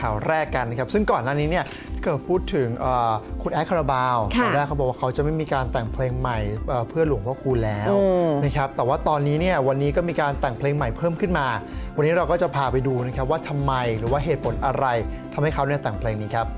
าวแรกกันนะครับซึ่งก่อนหน้านี้เนี่ยเกิดพูดถึงคุณแอดคาราบาวตอนแรกเขาบอกว่าเขาจะไม่มีการแต่งเพลงใหม่เพื่อหลวงพ่อคูณแล้วนะครับแต่ว่าตอนนี้เนี่ยวันนี้ก็มีการแต่งเพลงใหม่เพิ่มขึ้นมาวันนี้เราก็จะพาไปดูนะครับว่าทำไมหรือว่าเหตุผลอะไรทำให้เขาเนี่ยแต่งเพลงนี้ครับ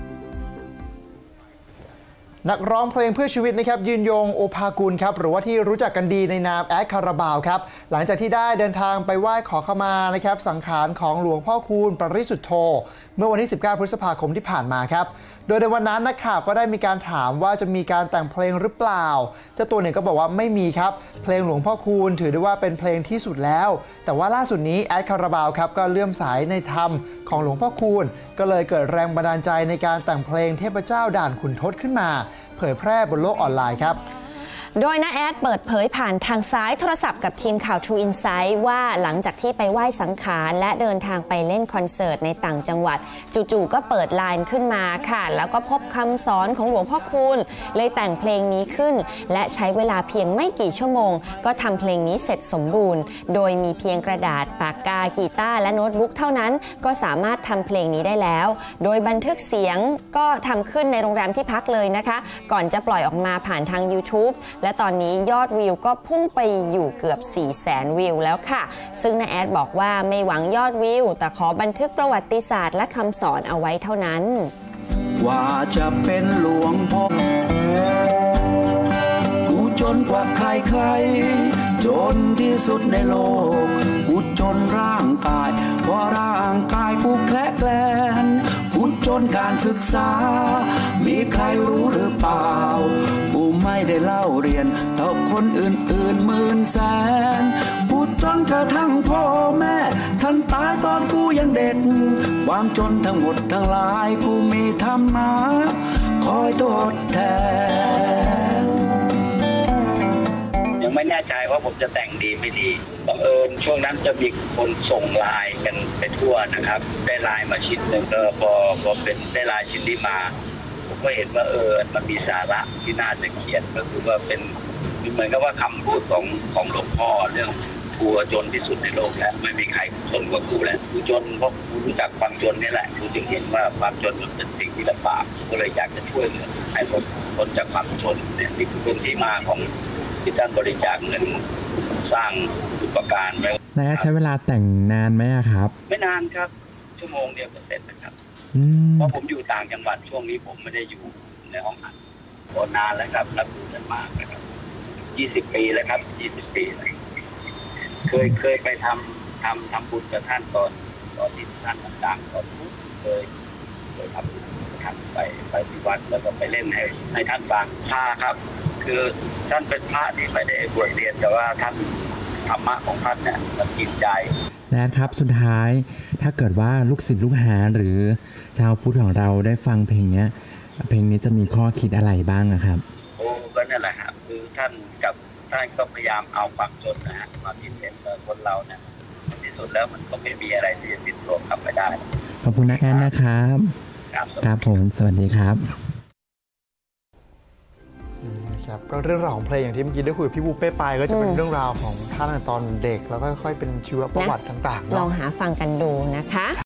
นักร้องเพลงเพื่อชีวิตนะครับยืนยงโอภากุลครับหรือว่าที่รู้จักกันดีในนามแอดคาราบาวครับหลังจากที่ได้เดินทางไปไหว้ขอขมานะครับสังขารของหลวงพ่อคูณปริสุทธโธเมื่อวันที่19 พฤษภาคมที่ผ่านมาครับโดยในวันนั้นนักข่าวก็ได้มีการถามว่าจะมีการแต่งเพลงหรือเปล่าเจ้าตัวเนี่ยก็บอกว่าไม่มีครับเพลงหลวงพ่อคูณถือได้ว่าเป็นเพลงที่สุดแล้วแต่ว่าล่าสุดนี้แอดคาราบาวครับก็เลื่อมใสในธรรมของหลวงพ่อคูณก็เลยเกิดแรงบันดาลใจในการแต่งเพลงเทพเจ้าด่านขุนทดขึ้นมาเผยแพร่บนโลกออนไลน์ครับโดยน้าแอดเปิดเผยผ่านทางซ้ายโทรศัพท์กับทีมข่าว True Insight ว่าหลังจากที่ไปไหว้สังขารและเดินทางไปเล่นคอนเสิร์ตในต่างจังหวัดจู่ๆก็เปิดไลน์ขึ้นมาค่ะแล้วก็พบคำสอนของหลวงพ่อคูณเลยแต่งเพลงนี้ขึ้นและใช้เวลาเพียงไม่กี่ชั่วโมงก็ทำเพลงนี้เสร็จสมบูรณ์โดยมีเพียงกระดาษปากกากีตาร์และโน้ตบุ๊กเท่านั้นก็สามารถทำเพลงนี้ได้แล้วโดยบันทึกเสียงก็ทำขึ้นในโรงแรมที่พักเลยนะคะก่อนจะปล่อยออกมาผ่านทาง YouTube และตอนนี้ยอดวิวก็พุ่งไปอยู่เกือบ 400,000 วิวแล้วค่ะซึ่งน้าแอดบอกว่าไม่หวังยอดวิวแต่ขอบันทึกประวัติศาสตร์และคำสอนเอาไว้เท่านั้นว่าจะเป็นหลวงพ่อกูจนกว่าใครๆจนที่สุดในโลกกูจนร่างกายเพราะร่างกายกูแคลแกลนกูจนการศึกษามีใครรู้หรือเปล่ากูไม่ได้เล่าเรียนเท่าคนอื่นๆหมื่นแสนกูจนกระทั่งพ่อแม่ท่านตายตอนกูยังเด็กความจนทั้งหมดทั้งหลายกูมีธรรมะคอยทดแทนยังไม่แน่ใจว่าผมจะแต่งดีไม่ดีบังเอิญช่วงนั้นจะมีคนส่งไลน์กันไปทั่วนะครับได้ไลน์มาชิ้นหนึ่งก็พอเป็นได้ไลน์ชิ้นนี้มาผมก็เห็นว่ามันมีสาระที่น่าจะเขียนก็คือว่าเป็นเหมือนกับว่าคำพูดของหลวงพ่อเรื่องกูจนที่สุดในโลกแล้วไม่มีใครจนกว่ากูแล้วกูจนเพราะกูรู้จักความจนนี่แหละกูจึงเห็นว่าความจนมันเป็นสิ่งที่ลำบากก็เลยอยากจะช่วยเหลือให้คนจากความจนเนี่ยนี่คือเป็นที่มาของที่ท่านบริจาคเงินสร้างอุปการไว้นายใช้เวลาแต่งนานไหมครับไม่นานครับชั่วโมงเดียวก็เสร็จนะครับเพราะผมอยู่ต่างจังหวัดช่วงนี้ผมไม่ได้อยู่ในห้องอัดนานแล้วครับรับรู้กันมากนะครับ20 ปีแล้วครับ20 ปีเลยเคยไปทำบุญกับท่านตอนที่ท่านต่างๆตอนเคยทำบุญไปที่วัดแล้วก็ไปเล่นให้ท่านฟังพระครับคือท่านเป็นพระที่ไม่ได้บวชเรียนแต่ว่าท่านธรรมะของท่านเนี่ยมันกินใจนะครับสุดท้ายถ้าเกิดว่าลูกศิษย์ลูกหาหรือชาวพุทธของเราได้ฟังเพลงนี้จะมีข้อคิดอะไรบ้างนะครับก็นั่นแหละครับคือท่านก็พยายามเอาความจนนะฮะมาพิเศษคนเราเนี่ยที่สุดแล้วมันก็ไม่มีอะไรที่จะติดตัวกลับไปได้ขอบคุณนะแอนนะครับครับผมสวัสดีครับครับก็เรื่องราวของเพลงอย่างที่เมื่อกี้ได้คุยกับพี่บูเป้ไปก็จะเป็นเรื่องราวของท่านตอนเด็กแล้วก็ค่อยเป็นชีวประวัติต่างๆลองหาฟังกันดูนะคะ